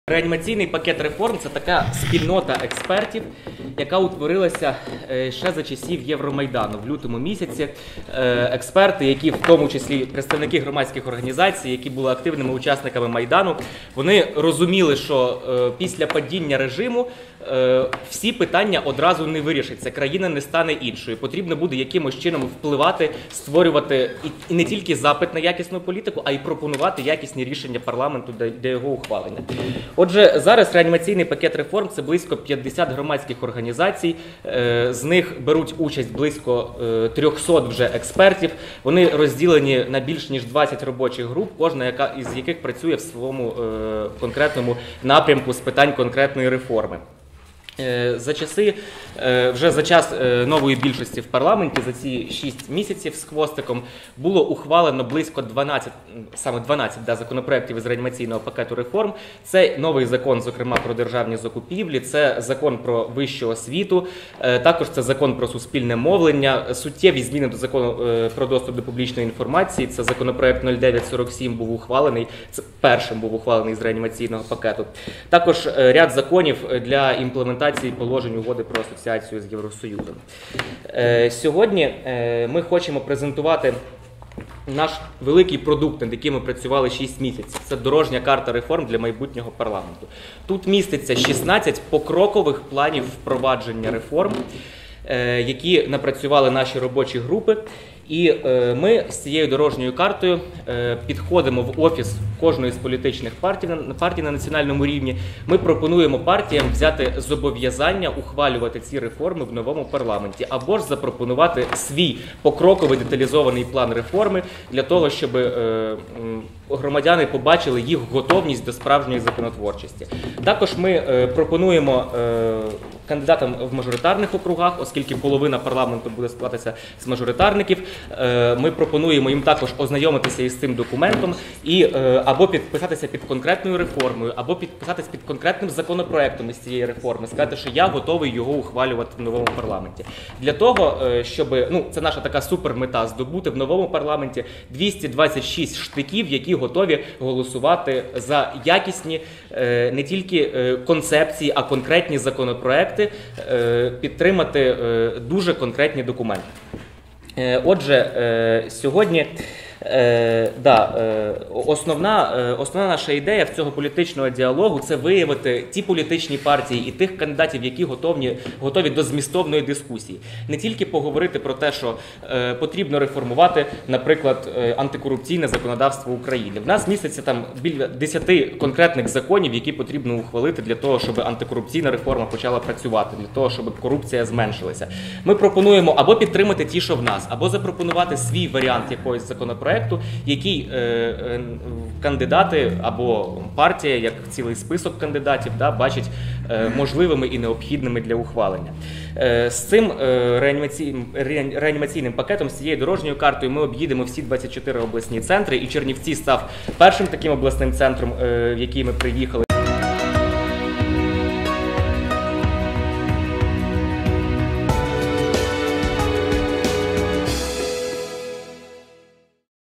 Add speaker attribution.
Speaker 1: Реанімаційний пакет реформ – це така спільнота експертів, яка утворилася ще за часів Євромайдану. В лютому місяці експерти, які в тому числі представники громадських організацій, які були активними учасниками Майдану, вони розуміли, що після падіння режиму всі питання одразу не вирішаться, країна не стане іншою. Потрібно буде якимось чином впливати, створювати і не тільки запит на якісну політику, а й пропонувати якісні рішення парламенту для його ухвалення. Отже, зараз реанімаційний пакет реформ – це близько 50 громадських організацій, з них беруть участь близько 300 вже експертів. Вони розділені на більш ніж 20 робочих груп, кожна із яких працює в своєму конкретному напрямку з питань конкретної реформи. Вже за час нової більшості в парламенті, за ці 6 місяців з хвостиком, було ухвалено близько 12 законопроєктів із реанімаційного пакету реформ. Це новий закон, зокрема, про державні закупівлі, це закон про вищу освіту, також це закон про суспільне мовлення, суттєві зміни до закону про доступ до публічної інформації, це законопроєкт 0947 був ухвалений, це першим був ухвалений з реанімаційного пакету. Також ряд законів для імплементації положень угоди про асоціацію з Євросоюзом. Сьогодні ми хочемо презентувати наш великий продукт, над яким ми працювали 6 місяців. Це дорожня карта реформ для майбутнього парламенту. Тут міститься 16 покрокових планів впровадження реформ, які напрацювали наші робочі групи. І ми з цією дорожньою картою підходимо в офіс кожної з політичних партій на національному рівні. Ми пропонуємо партіям взяти зобов'язання ухвалювати ці реформи в новому парламенті, або ж запропонувати свій покроковий деталізований план реформи для того, щоб громадяни побачили їх готовність до справжньої законотворчості. Також ми пропонуємо кандидатам в мажоритарних округах, оскільки половина парламенту буде складатися з мажоритарників, ми пропонуємо їм також ознайомитися із цим документом і або підписатися під конкретною реформою, або підписатися під конкретним законопроектом із цієї реформи, сказати, що я готовий його ухвалювати в новому парламенті. Для того, щоб, це наша така супермета, здобути в новому парламенті 226 штиків, які готові голосувати за якісні не тільки концепції, а конкретні законопроекти, підтримати дуже конкретні документи. Отже, сьогодні основна наша ідея в цього політичного діалогу – це виявити ті політичні партії і тих кандидатів, які готові до змістовної дискусії. Не тільки поговорити про те, що потрібно реформувати, наприклад, антикорупційне законодавство України. В нас міститься там біля 10 конкретних законів, які потрібно ухвалити для того, щоб антикорупційна реформа почала працювати, для того, щоб корупція зменшилася. Ми пропонуємо або підтримати ті, що в нас, або запропонувати свій варіант якогось законопроекту, який кандидати або партія, як цілий список кандидатів, бачать можливими і необхідними для ухвалення. З цим реанімаційним пакетом, з цією дорожньою картою ми об'їдемо всі 24 обласні центри, і Чернівці став першим таким обласним центром, в який ми приїхали.